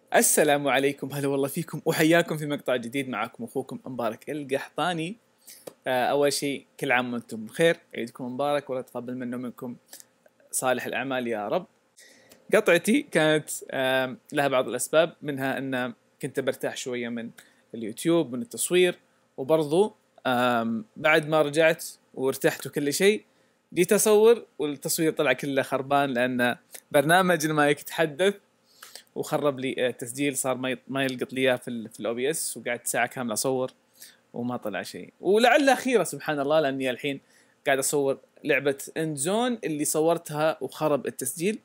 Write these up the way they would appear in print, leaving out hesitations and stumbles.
السلام عليكم، هلا والله فيكم وحياكم في مقطع جديد. معكم اخوكم مبارك القحطاني. اول شيء كل عام وانتم بخير، عيدكم مبارك والله يتقبل منا ومنكم صالح الاعمال يا رب. قطعتي كانت لها بعض الاسباب، منها ان كنت برتاح شويه من اليوتيوب من التصوير، وبرضو بعد ما رجعت وارتحت وكل شيء جيت اصور والتصوير طلع كله خربان، لان برنامج المايك تحدث وخرب لي التسجيل، صار ما يلقط لي اياه في الاو بي اس، وقعدت ساعه كامله اصور وما طلع شيء. ولعل اخيرا سبحان الله، لاني الحين قاعد اصور لعبه اند زون اللي صورتها وخرب التسجيل.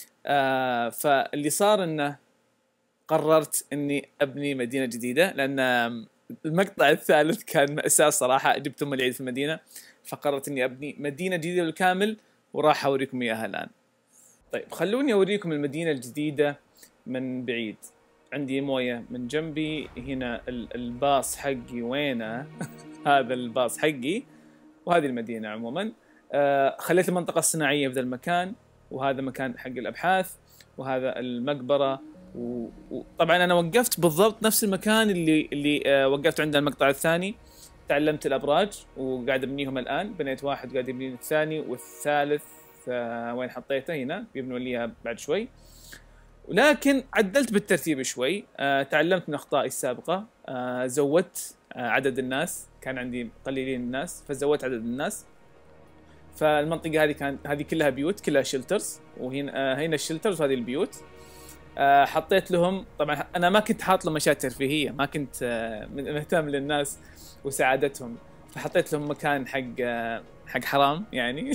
فاللي صار انه قررت اني ابني مدينه جديده، لان المقطع الثالث كان مأساة صراحه. جبت ام العيد في المدينه، فقررت اني ابني مدينه جديده بالكامل، وراح اوريكم اياها الان. طيب خلوني اوريكم المدينه الجديده من بعيد. عندي مويه من جنبي هنا، الباص حقي وينه؟ هذا الباص حقي، وهذه المدينه عموما. خليت المنطقه الصناعيه بذا المكان، وهذا مكان حق الابحاث، وهذا المقبره. وطبعا انا وقفت بالضبط نفس المكان اللي وقفت عنده المقطع الثاني. تعلمت الابراج وقاعد ابنيهم الان، بنيت واحد قاعد يبني الثاني والثالث. وين حطيته؟ هنا بيبنوا لي اياها بعد شوي، ولكن عدلت بالترتيب شوي. تعلمت من اخطائي السابقه. زودت عدد الناس، كان عندي قليلين الناس فزودت عدد الناس. فالمنطقه هذه كلها بيوت، كلها شيلترز، وهنا هنا الشيلترز وهذه البيوت. حطيت لهم، طبعا انا ما كنت حاط لهم اشياء ترفيهيه، ما كنت مهتم للناس وسعادتهم، فحطيت لهم مكان حق حرام يعني.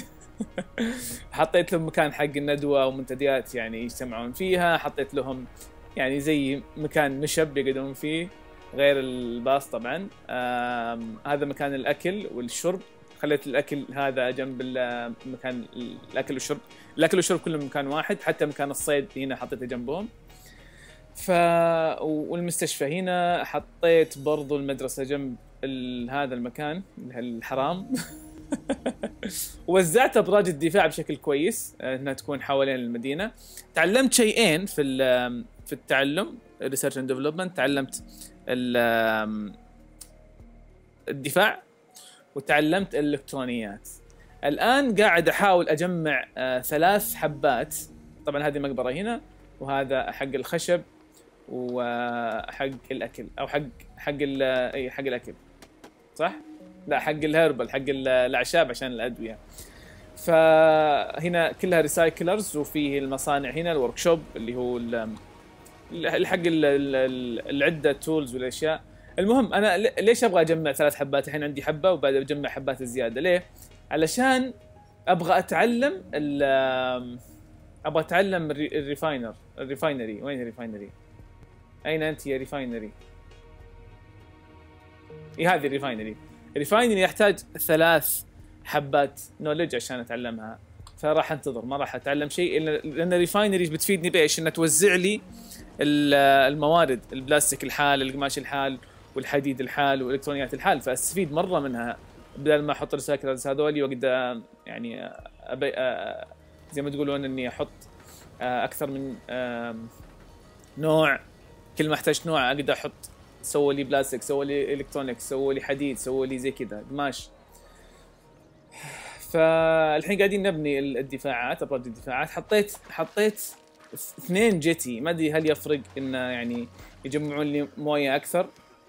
حطيت لهم مكان حق الندوة ومنتديات يعني يجتمعون فيها. حطيت لهم يعني زي مكان نشب يقعدون فيه غير الباص طبعا. هذا مكان الأكل والشرب. خليت الأكل هذا جنب مكان الأكل والشرب. الأكل والشرب كلهم مكان واحد، حتى مكان الصيد هنا حطيته جنبهم. والمستشفى هنا. حطيت برضو المدرسة جنب هذا المكان الحرام. وزعت ابراج الدفاع بشكل كويس، انها تكون حوالين المدينه. تعلمت شيئين في التعلم، ريسيرش اند ديفلوبمنت. تعلمت الدفاع، وتعلمت الالكترونيات. الان قاعد احاول اجمع 3 حبات. طبعا هذه مقبره هنا، وهذا حق الخشب وحق الاكل، او حق حق الاكل، صح؟ لا، حق الهربل، حق الاعشاب عشان الادويه. فهنا كلها ريسايكلرز، وفيه المصانع هنا، الورك شوب اللي هو حق العده تولز والاشياء. المهم انا ليش ابغى اجمع 3 حبات؟ الحين عندي حبه وبعد اجمع حبات الزياده. ليه؟ علشان ابغى اتعلم ابغى اتعلم الريفاينري. وين الريفاينري؟ اين انت يا ريفاينري؟ هذه الريفاينري يحتاج 3 حبات نولج عشان اتعلمها. فراح انتظر، ما راح اتعلم شيء لان الريفاينري بتفيدني بايش؟ انها توزع لي الموارد، البلاستيك الحال، القماش الحال، والحديد الحال، والالكترونيات الحال، فاستفيد مره منها، بدل ما احط ريسايكلرز هذولي وقد يعني زي ما تقولون اني احط اكثر من نوع. كل ما احتاج نوع اقدر احط، سووا لي بلاستيك، سووا لي الكترونيكس، سووا لي حديد، سووا لي زي كذا قماش. فالحين قاعدين نبني الدفاعات، ابراج الدفاعات. حطيت 2 جيتي، ما ادري هل يفرق انه يعني يجمعون لي مويه اكثر.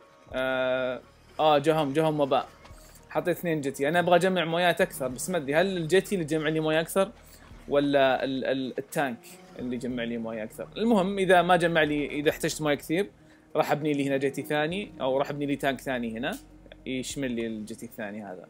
جهم وباء. حطيت 2 جيتي، انا ابغى اجمع مويات اكثر، بس ما ادري هل الجيتي اللي يجمع لي مويه اكثر ولا التانك اللي يجمع لي مويه اكثر. المهم اذا ما جمع لي، اذا احتجت مويه كثير راح ابني لي هنا جيتي ثاني، او راح ابني لي تانك ثاني هنا يشمل لي الجيتي الثاني هذا.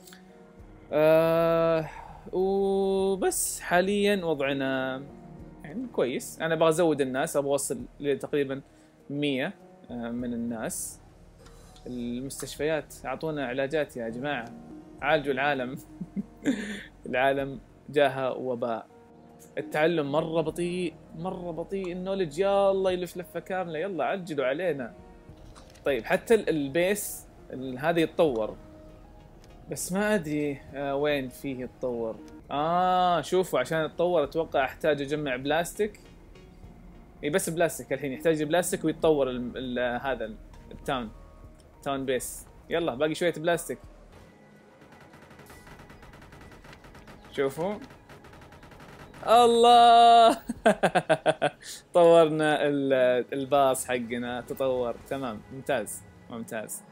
وبس حاليا وضعنا يعني كويس. انا ابغى ازود الناس، ابغى اوصل لتقريبا 100 من الناس. المستشفيات اعطونا علاجات يا جماعه، عالجوا العالم. العالم جاها وباء. التعلم مره بطيء، النولج يا الله يلف لفه كامله، يلا عجلوا علينا. طيب حتى البيس هذا يتطور، بس ما ادري وين فيه يتطور. شوفوا، عشان يتطور اتوقع احتاج اجمع بلاستيك اي بس بلاستيك الحين يحتاج بلاستيك ويتطور هذا تاون بيس. يلا باقي شويه بلاستيك. شوفوا الله طورنا الباص حقنا، تطور تمام ممتاز ممتاز.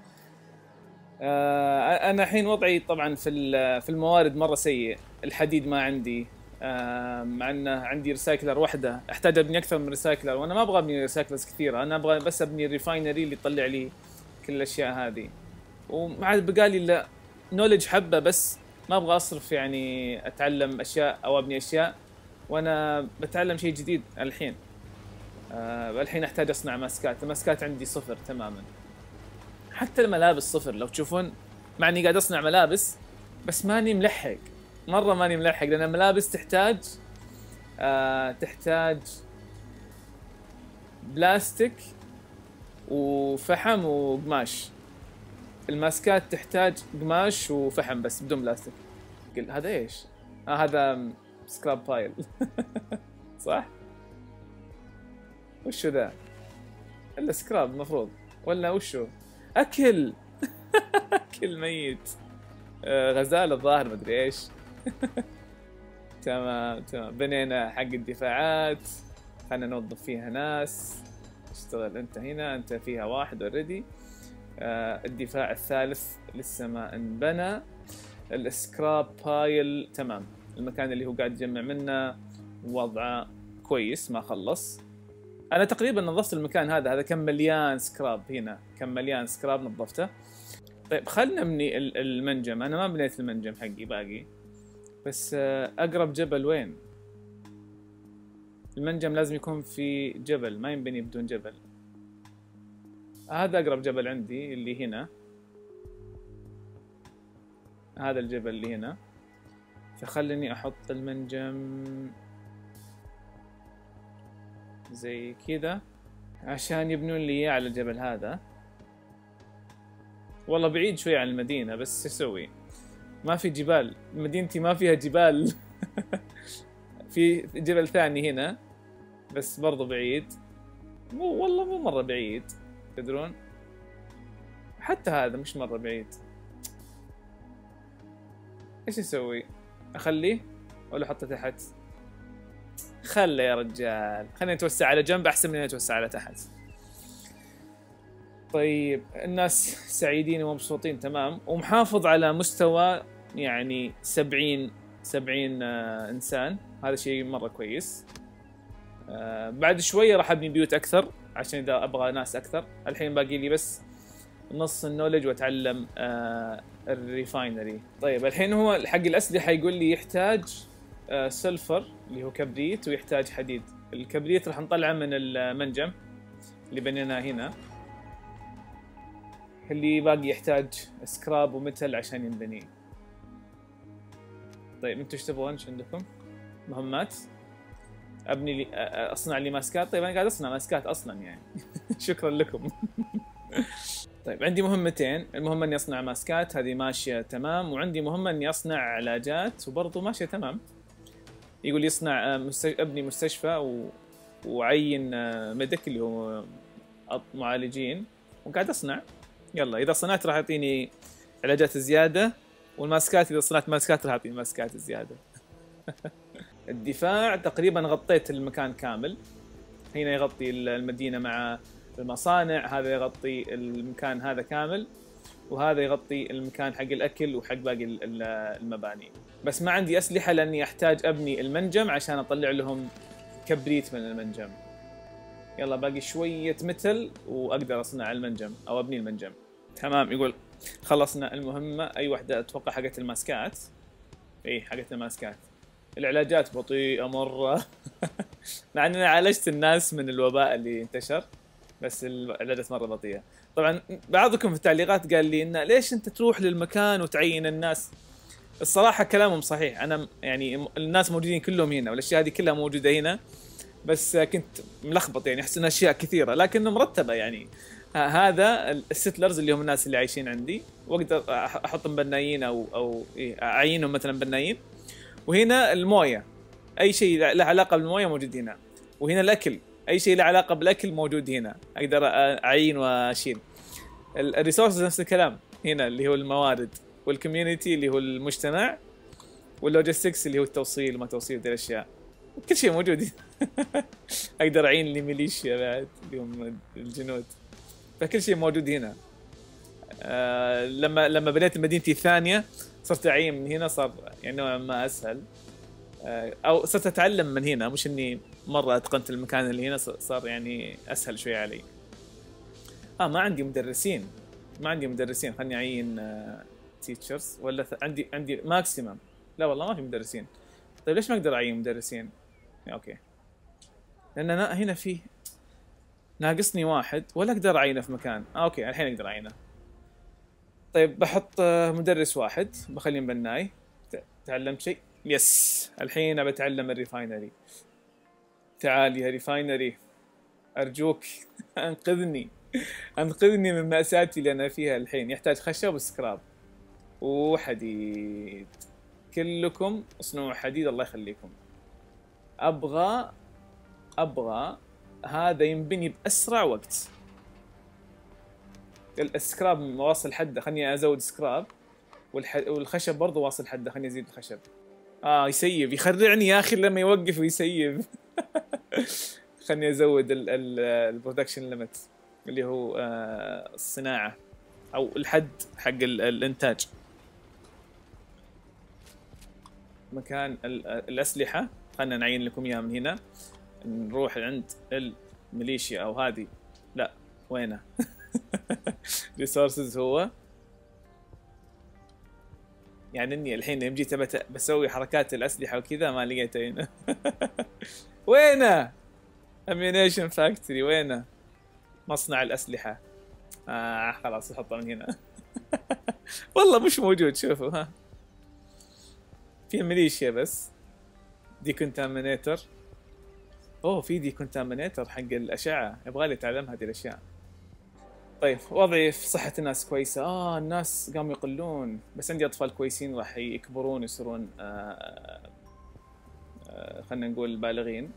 انا الحين وضعي طبعا في الموارد مره سيء. الحديد ما عندي، مع انه عندي ريسايكلر واحده، احتاج ابني اكثر من ريسايكلر، وانا ما ابغى ابني ريسايكلرز كثيره، انا ابغى بس ابني الريفاينري اللي يطلع لي كل الاشياء هذه. وما عاد بقالي الا نولج حبه بس، ما ابغى اصرف يعني اتعلم اشياء او ابني اشياء وانا بتعلم شيء جديد الحين. الحين احتاج اصنع ماسكات، الماسكات عندي صفر تماما، حتى الملابس صفر لو تشوفون، مع اني قاعد اصنع ملابس بس ماني ملحق، مره ماني ملحق، لان الملابس تحتاج بلاستيك وفحم وقماش. الماسكات تحتاج قماش وفحم بس بدون بلاستيك. هذا ايش؟ هذا سكراب بايل صح؟ وشو ذا؟ الا سكراب المفروض، ولا وشو؟ اكل اكل ميت، غزال الظاهر مدري ايش تمام تمام. بنينا حق الدفاعات، خلنا نوظف فيها ناس. اشتغل انت هنا، انت فيها واحد اوريدي. الدفاع الثالث لسه ما انبنى. السكراب بايل تمام، المكان اللي هو قاعد يجمع منه وضعه كويس ما خلص. انا تقريبا نظفت المكان هذا كم مليان سكراب، هنا كم مليان سكراب نظفته. طيب خلنا نبني المنجم. انا ما بنيت المنجم حقي باقي، بس اقرب جبل وين؟ المنجم لازم يكون في جبل، ما ينبني بدون جبل. هذا اقرب جبل عندي اللي هنا، هذا الجبل اللي هنا، فخلني احط المنجم زي كذا عشان يبنون لي اياه على الجبل هذا. والله بعيد شوي عن المدينة، بس ايش اسوي؟ ما في جبال، مدينتي ما فيها جبال في جبل ثاني هنا بس برضو بعيد، والله مو مرة بعيد تدرون، حتى هذا مش مرة بعيد. ايش اسوي؟ اخليه ولا احطه تحت؟ خله يا رجال، خلينا نتوسع على جنب احسن من نتوسع على تحت. طيب الناس سعيدين ومبسوطين تمام، ومحافظ على مستوى يعني 70 انسان، هذا شيء مره كويس. بعد شويه راح ابني بيوت اكثر عشان اذا ابغى ناس اكثر. الحين باقي لي بس نص النولج واتعلم الريفاينري. طيب الحين هو حق الاسلحه يقول لي يحتاج سلفر اللي هو كبريت، ويحتاج حديد. الكبريت راح نطلعه من المنجم اللي بنيناه هنا. اللي باقي يحتاج سكراب ومتل عشان ينبني. طيب انتوا ايش تبغون؟ ايش عندكم؟ مهمات؟ ابني لي اصنع لي ماسكات. طيب انا قاعد اصنع ماسكات اصلا يعني شكرا لكم طيب عندي مهمتين، المهمة اني اصنع ماسكات، هذه ماشية تمام، وعندي مهمة اني اصنع علاجات وبرضه ماشية تمام. يقول يصنع ابني مستشفى وعين ميديك اللي هو معالجين، وقاعد اصنع. يلا اذا صنعت راح يعطيني علاجات زيادة، والماسكات اذا صنعت ماسكات راح يعطيني ماسكات زيادة الدفاع تقريبا غطيت المكان كامل، هنا يغطي المدينة مع المصانع، هذا يغطي المكان هذا كامل، وهذا يغطي المكان حق الأكل وحق باقي المباني. بس ما عندي أسلحة لأني أحتاج أبني المنجم عشان أطلع لهم كبريت من المنجم. يلا باقي شوية متل وأقدر أصنع المنجم أو أبني المنجم. تمام، يقول خلصنا المهمة. أي واحدة أتوقع حقت الماسكات. إيه حقت الماسكات. العلاجات بطيئة مرة مع أني عالجت الناس من الوباء اللي انتشر، بس العلاجات مرة بطيئة. طبعا بعضكم في التعليقات قال لي إنه ليش أنت تروح للمكان وتعين الناس. الصراحة كلامهم صحيح، أنا يعني الناس موجودين كلهم هنا والأشياء هذه كلها موجودة هنا، بس كنت ملخبط يعني أحس إن أشياء كثيرة لكنه مرتبة. يعني هذا الستلرز اللي هم الناس اللي عايشين عندي، وأقدر أحطهم بنايين أو أعينهم مثلا بنايين. وهنا المويه، اي شيء له علاقه بالمويه موجود هنا. وهنا الاكل، اي شيء له علاقه بالاكل موجود هنا، اقدر اعين واشيل. الريسورسز نفس الكلام هنا اللي هو الموارد، والكوميونتي اللي هو المجتمع، واللوجيستكس اللي هو التوصيل وما توصيل ذي الاشياء، كل شيء موجود. اقدر اعين لي ميليشيا بعد اللي هم الجنود، فكل شيء موجود هنا. لما بنيت مدينتي الثانيه صرت اعين من هنا، صار يعني نوعا ما اسهل، او صرت اتعلم من هنا، مش اني مره اتقنت المكان اللي هنا، صار يعني اسهل شوي علي. ما عندي مدرسين، خلني اعين تيتشرز، ولا عندي ماكسيمم. لا والله ما في مدرسين. طيب ليش ما اقدر اعين مدرسين؟ اوكي، لان أنا هنا في ناقصني واحد، ولا اقدر اعينه في مكان. اوكي الحين اقدر اعينه. طيب بحط مدرس واحد، بخليه بناي. تعلمت شيء؟ يس، الحين ابى اتعلم الريفاينري. تعال يا ريفاينري ارجوك، انقذني من مأساتي اللي انا فيها الحين. يحتاج خشب وسكراب وحديد، كلكم اصنعوا حديد الله يخليكم. ابغى هذا ينبني باسرع وقت. السكراب واصل حده، خلني ازود سكراب، والخشب برضه واصل حده، خلني ازيد الخشب. يسيب، يخرعني يا اخي لما يوقف ويسيب. خلني ازود البرودكشن ليميت اللي هو الصناعه او الحد حق الانتاج. مكان الاسلحه خلنا نعين لكم اياها من هنا. نروح عند الميليشيا او هذه، لا وينه؟ ريسورسز هو يعني اني الحين يوم جيت بسوي حركات الاسلحه وكذا ما لقيته هنا. وينه؟ اميونيشن فاكتوري وينه؟ مصنع الاسلحه. خلاص احطه من هنا. والله مش موجود. شوفوا ها، في ميليشيا بس. ديكونتامينيتر. في ديكونتامينيتر حق الاشعه، يبغالي اتعلم هذه الاشياء. طيب وضعي في صحة الناس كويسة. الناس قاموا يقلون، بس عندي أطفال كويسين راح يكبرون ويصيرون خلنا نقول بالغين.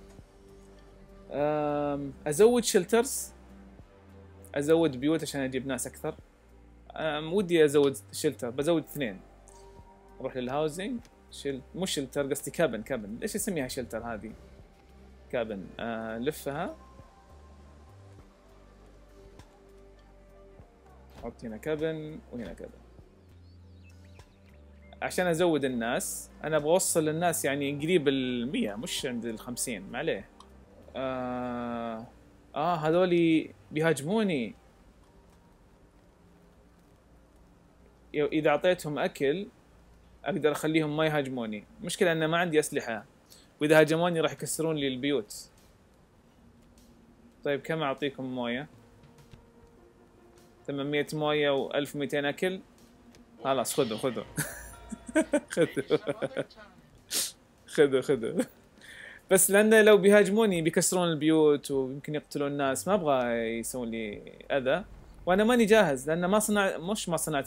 أزود شلترز، أزود بيوت عشان أجيب ناس أكثر. ودي أزود شلتر، بزود 2. أروح للهاوزنج. مش شلتر، قصدي كابن. ليش اسميها شلتر هذه؟ كابن. لفها، حط هنا كابن وهنا كابن عشان ازود الناس. انا ابغى اوصل للناس يعني قريب 100 مش عند 50. ما عليه. هذولي بيهاجموني. اذا اعطيتهم اكل اقدر اخليهم ما يهاجموني. مشكلة ان ما عندي اسلحة، واذا هاجموني راح يكسرون لي البيوت. طيب كم اعطيكم موية؟ 800 مويه و1200 اكل. خلاص خذوا. خذوا. بس لان لو بيهاجموني بيكسرون البيوت ويمكن يقتلون الناس، ما ابغى يسوون لي اذى، وانا ماني جاهز لان ما صنعت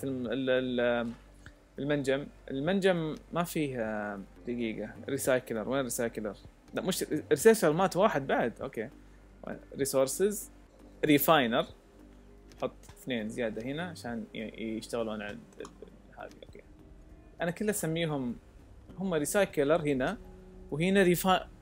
المنجم ما فيه. دقيقه، ريسايكلر وين ريسايكلر؟ لا مش ريسايكلر، مات واحد بعد. اوكي، ريسورسز ريفاينر، حط 2 زياده هنا عشان يشتغلون على هذه. اوكي، انا كله اسميهم هم ريسايكلر هنا وهنا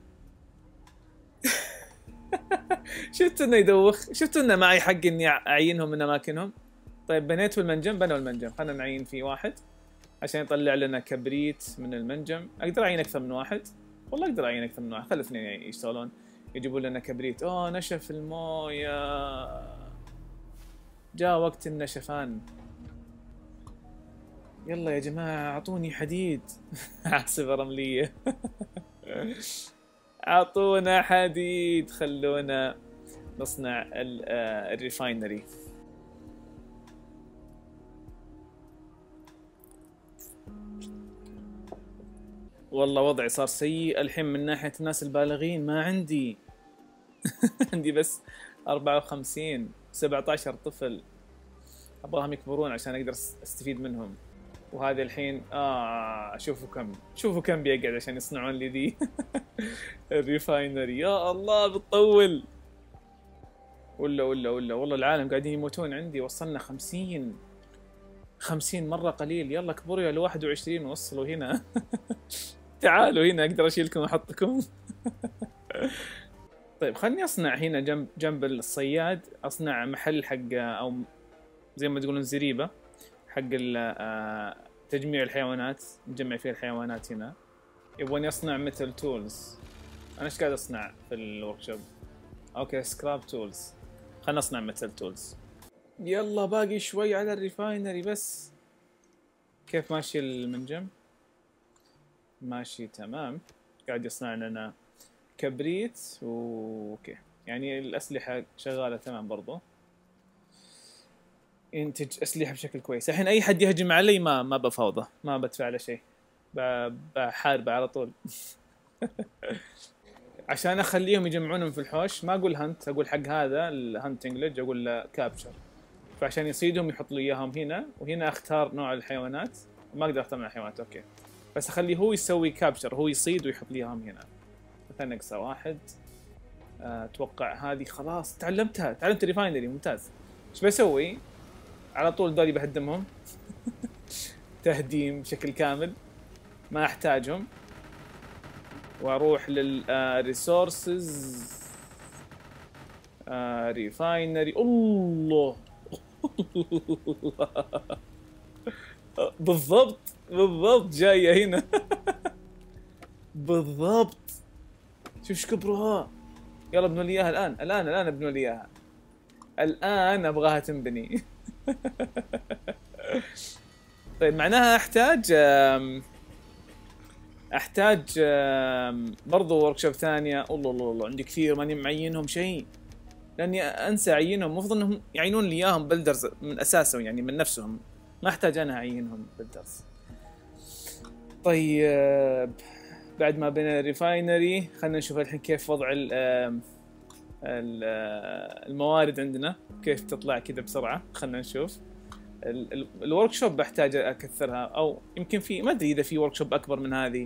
شفت انه يدوخ، شفت انه معي حق اني اعينهم من اماكنهم. طيب بنيت المنجم، بنوا المنجم، خلينا نعين فيه واحد عشان يطلع لنا كبريت من المنجم. اقدر اعين اكثر من واحد، والله اقدر اعين اكثر من واحد. خلي 2 يشتغلون يجيبوا لنا كبريت. نشف المويه، جاء وقت النشفان. يلا يا جماعة اعطوني حديد. عاصفة رملية. اعطونا حديد، خلونا نصنع الريفاينري. والله وضعي صار سيء الحين من ناحية الناس البالغين. ما عندي. عندي بس 54 17 طفل، ابغاهم يكبرون عشان اقدر استفيد منهم. وهذا الحين شوفوا كم بيقعد عشان يصنعون لي ذي. الريفاينري. يا الله بتطول. ولا والله العالم قاعدين يموتون عندي. وصلنا 50 مرة قليل. يلا كبروا يا 21 وصلوا هنا. تعالوا هنا اقدر اشيلكم واحطكم. طيب خلني اصنع هنا جنب الصياد، اصنع محل حق او زي ما تقولون زريبة حق تجميع الحيوانات، نجمع فيها الحيوانات هنا. يبغوني اصنع ميتال تولز. انا ايش قاعد اصنع في الوركشوب؟ اوكي سكراب تولز. خلنا نصنع ميتال تولز. يلا باقي شوي على الريفاينري بس. كيف ماشي المنجم؟ ماشي تمام. قاعد يصنع لنا كبريت اوكي، يعني الاسلحة شغالة تمام برضو. ينتج اسلحة بشكل كويس. الحين اي حد يهجم علي ما بفاوضه، ما بدفع له شيء، بحاربه على طول. عشان اخليهم يجمعونهم في الحوش ما اقول هنت، اقول حق هذا الهنتنج ليدج اقول له كابتشر. فعشان يصيدهم يحط لي اياهم هنا، وهنا اختار نوع الحيوانات. ما اقدر اختار نوع الحيوانات اوكي، بس اخليه هو يسوي كابتشر، هو يصيد ويحط لي اياهم هنا. مثلا نقصه واحد. اتوقع هذه خلاص تعلمتها، تعلمت الريفاينري ممتاز. ايش بسوي؟ على طول دولي بهدمهم. تهديم بشكل كامل، ما احتاجهم. واروح للريسورسز. ريفاينري. الله. بالضبط جايه هنا. بالضبط. شوف ايش كبرها. يلا ابنوا لي اياها الان ابنوا لي اياها الان، ابغاها تنبني. طيب معناها احتاج برضو وركشوب ثانيه. الله عندي كثير ماني معينهم شيء، لاني انسى اعينهم. المفروض انهم يعينون لي اياهم بلدرز من اساسهم، يعني من نفسهم، ما احتاج انا اعينهم بلدرز. طيب بعد ما بين الريفاينري خلينا نشوف الحين كيف وضع الموارد عندنا، كيف تطلع كذا بسرعه. خلينا نشوف الورك شوب بحتاج اكثرها، او يمكن في، ما ادري اذا في ورك شوب اكبر من هذه.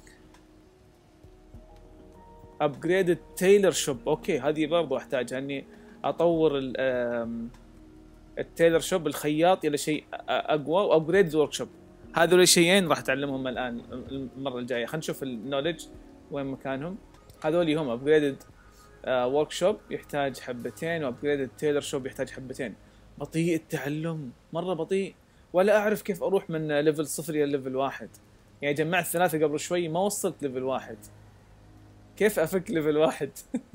ابجريد تايلر شوب. اوكي هذه برضو احتاجها، اني اطور التايلر شوب الخياط الى شيء اقوى، وابجريد ورك شوب. هذول الشيئين راح اتعلمهم الان المره الجايه. خلينا نشوف النولج وين مكانهم. هذول هم ابجريد ورك شوب يحتاج حبتين، وابجريد تايلر شوب يحتاج حبتين. بطيء التعلم، مره بطيء، ولا اعرف كيف اروح من ليفل 0 الى ليفل 1. يعني جمعت 3 قبل شوي ما وصلت ليفل 1. كيف افك ليفل 1؟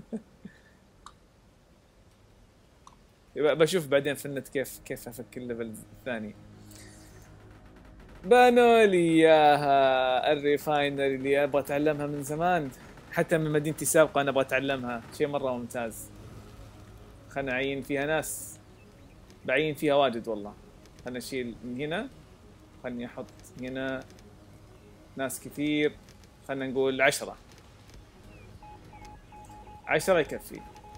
بشوف بعدين في النت كيف افك الليفل الثاني. بنوا لي اياها الريفاينري اللي ابغى اتعلمها من زمان، حتى من مدينتي السابقه انا ابغى اتعلمها. شيء مره ممتاز. خلنا اعين فيها ناس، بعين فيها واجد والله. خلنا اشيل من هنا، خلني احط هنا ناس كثير. خلنا نقول 10 يكفي.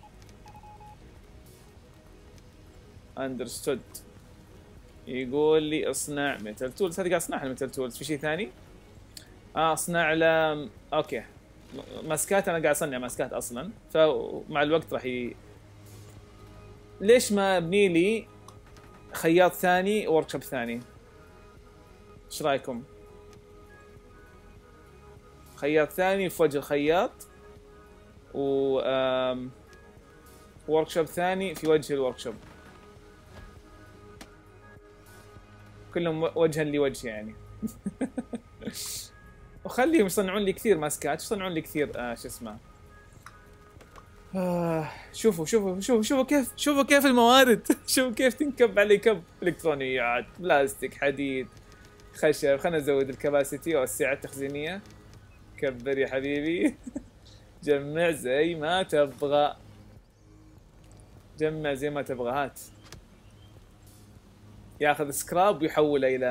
اندرستود. يقول لي اصنع ميتال تولز. هذه قاعد اصنعها الميتال تولز. في شيء ثاني؟ اصنع له اوكي ماسكات. انا قاعد اصنع ماسكات اصلا، فمع الوقت راح ليش ما ابني لي خياط ثاني وركشوب ثاني؟ ايش رايكم؟ خياط ثاني في وجه الخياط، و وركشوب ثاني في وجه الوركشوب، كلهم وجها لوجه يعني. وخليهم يصنعون لي كثير ماسكات، يصنعون لي كثير شو اسمه. شوفوا كيف الموارد. شوفوا كيف تنكب علي كب. الكترونيات، بلاستيك، حديد، خشب. خلنا نزود الكباسيتي والسعة التخزينية. كبر يا حبيبي. جمع زي ما تبغى، جمع زي ما تبغى. هات. ياخذ سكراب ويحوله الى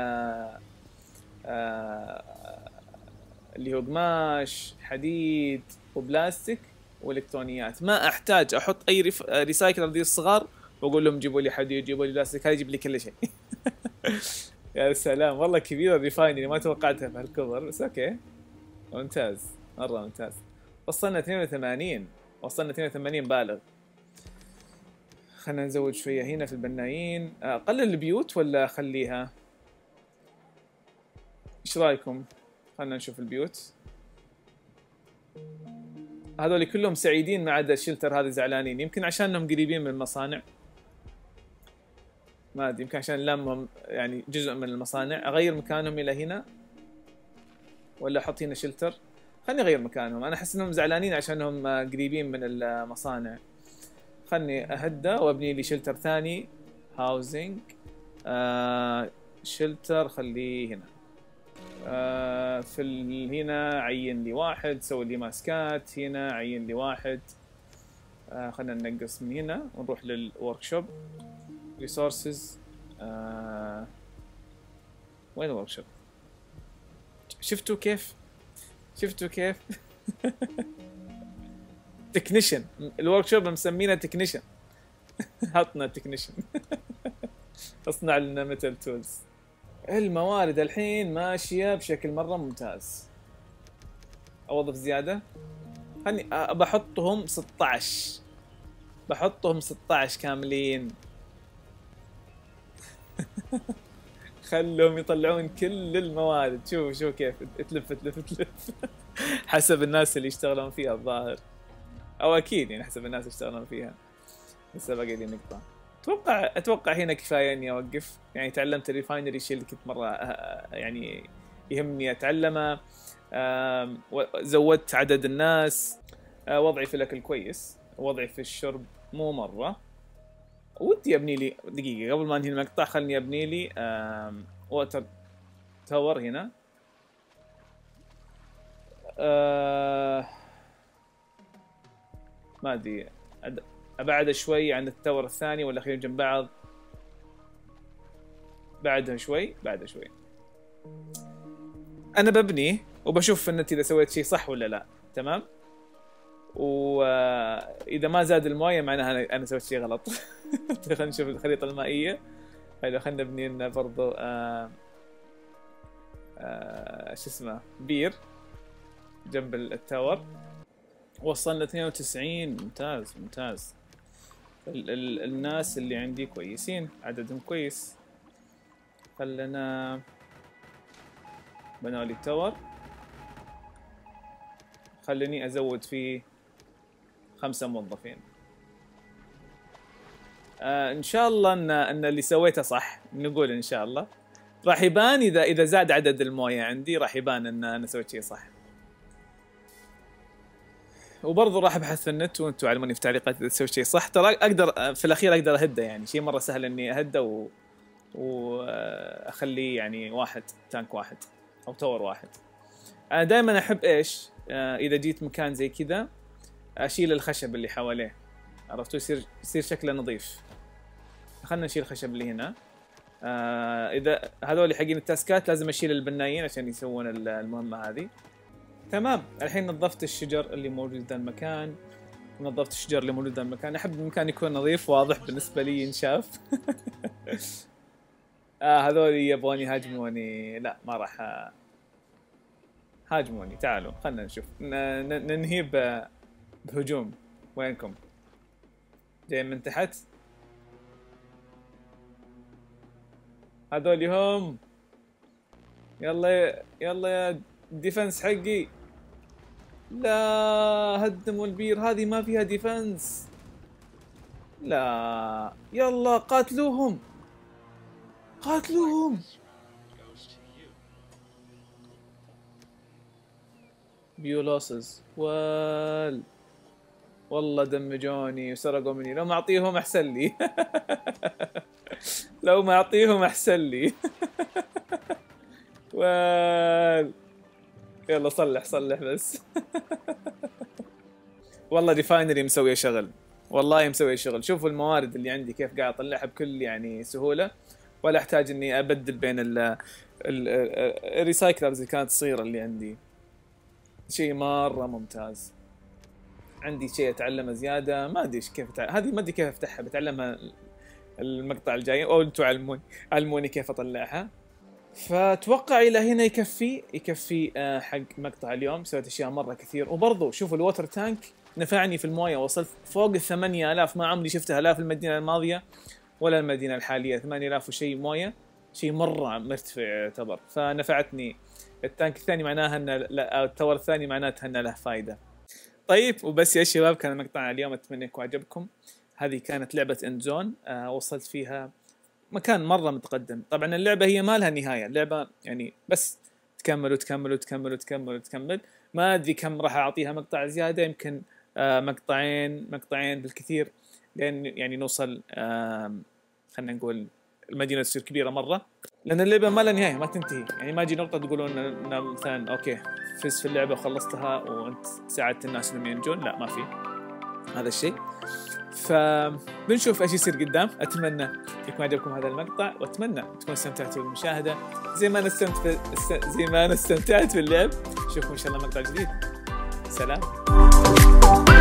اللي هو قماش، حديد، وبلاستيك، والكترونيات. ما احتاج احط اي ريسايكلر دي الصغار واقول لهم جيبوا لي حديد، جيبوا لي بلاستيك. هذا يجيب لي كل شيء. يا سلام والله كبيره الريفاينري، ما توقعتها بهالكبر، بس اوكي ممتاز مره ممتاز. وصلنا 82 بالغ. خلنا نزود شوية هنا في البنايين. أقلل البيوت ولا أخليها؟ إيش رأيكم؟ خلنا نشوف البيوت. هذول كلهم سعيدين ما عدا الشلتر هذا زعلانين، يمكن عشانهم قريبين من المصانع. ما أدري، يمكن عشان لامهم يعني جزء من المصانع. أغير مكانهم إلى هنا ولا أحط هنا شلتر؟ خلني أغير مكانهم، أنا أحس إنهم زعلانين عشانهم قريبين من المصانع. خلني أهدى وأبني لي شلتر ثاني. هاوزنج، شلتر خليه هنا. هنا عين لي واحد، سوي لي ماسكات. هنا عين لي واحد. خلنا ننقص من هنا ونروح للوركشوب. ريسورسز، وين الوركشوب؟ شفتوا كيف؟ شفتوا كيف؟ تكنيشن، الوركشوب مسمينه تكنيشن. حطنا تكنيشن. اصنع لنا ميتال تولز. الموارد الحين ماشيه بشكل مره ممتاز. اوظف زياده. خلني بحطهم 16. بحطهم 16 كاملين. خلهم يطلعون كل الموارد. شوف كيف تلف تلف تلف. حسب الناس اللي يشتغلون فيها الظاهر، او اكيد يعني حسب الناس اللي يشتغلون فيها. لسه باقي لي نقطة. اتوقع هنا كفاية اني اوقف. يعني تعلمت الريفاينري، الشيء اللي كنت مرة يعني يهمني اتعلمه. زودت عدد الناس. وضعي في الاكل كويس، وضعي في الشرب مو مرة. ودي ابني لي دقيقة قبل ما انهي المقطع. خلني ابني لي ووتر تاور هنا. ما ادري ابعد شوي عن التاور الثاني ولا خليهم جنب بعض؟ بعدها شوي. انا ببني وبشوف ان اذا سويت شيء صح ولا لا. تمام. واذا ما زاد المويه معناها انا سويت شيء غلط. خلينا نشوف الخريطه المائيه. حلو، خلينا نبني لنا برضو شو اسمه، بير جنب التاور. وصلنا 92. ممتاز. الناس اللي عندي كويسين، عددهم كويس. خلنا بنوا لي التاور. خليني ازود فيه 5 موظفين. ان شاء الله ان اللي سويته صح. نقول ان شاء الله راح يبان اذا زاد عدد المويه عندي، راح يبان ان انا سويت شيء صح. وبرضه راح ابحث في النت وانتم علموني في التعليقات اذا سويت شيء صح. ترى اقدر في الاخير اقدر اهده، يعني شيء مره سهل اني اهده واخليه يعني واحد تانك واحد او تور واحد. انا دائما احب ايش؟ اذا جيت مكان زي كذا اشيل الخشب اللي حواليه، عرفتوا؟ يصير شكله نظيف. خلنا نشيل الخشب اللي هنا. اذا هذول حقين التاسكات لازم اشيل البنايين عشان يسوون المهمه هذه. تمام. الحين نظفت الشجر اللي موجود ذا المكان. نظفت الشجر اللي موجود ذا المكان. احب المكان يكون نظيف واضح بالنسبه لي ينشاف. هذول يبغون يهاجموني. لا ما راح هاجموني. تعالوا خلنا نشوف ننهي بهجوم. وينكم؟ جاي من تحت؟ هذول هم. يلا يا ديفنس حقي. لا، هدموا البير هذه ما فيها ديفنس. لا يلا قاتلوهم. بيولوسز والله دمجوني وسرقوا مني. لو ما اعطيهم احسن لي. لو ما اعطيهم احسن لي. يلا صلح بس. والله ريفاينري مسوي شغل، والله مسوي شغل. شوفوا الموارد اللي عندي كيف قاعد اطلعها بكل يعني سهوله، ولا احتاج اني ابدل بين الريسايكلرز اللي كانت صغيره اللي عندي. شيء مره ممتاز. عندي شيء اتعلمه زياده، ما ادري كيف هذه ما ادري كيف افتحها، بتعلمها المقطع الجاي، او انتم علموني كيف اطلعها. فاتوقع الى هنا يكفي حق مقطع اليوم. سويت اشياء مره كثير. وبرضو شوفوا الووتر تانك نفعني في المويه، وصلت فوق 8000، ما عمري شفتها لا في المدينه الماضيه ولا المدينه الحاليه. 8000 وشيء مويه، شيء مره مرتفع يعتبر، فنفعتني. التانك الثاني معناها ان التور الثاني معناتها انه له فائده. طيب وبس يا شباب، كان مقطعنا اليوم، اتمنى يكون عجبكم. هذه كانت لعبه اندزون، وصلت فيها مكان مره متقدم. طبعا اللعبه هي ما لها نهايه، اللعبه يعني بس تكمل وتكمل وتكمل وتكمل وتكمل. ما ادري كم راح اعطيها مقطع زياده، يمكن مقطعين بالكثير، لين يعني نوصل خلينا نقول المدينه تصير كبيره مره، لان اللعبه ما لها نهايه، ما تنتهي. يعني ما اجي نقطه تقولون ان مثلا اوكي فزت في اللعبه وخلصتها وانت ساعدت الناس انهم ينجون، لا ما في هذا الشيء. فبنشوف ايش يصير قدام. اتمنى يكون عجبكم هذا المقطع، واتمنى تكونوا استمتعتوا بالمشاهده زي ما انا استمتعت باللعب. نشوفكم ان شاء الله مقطع جديد. سلام.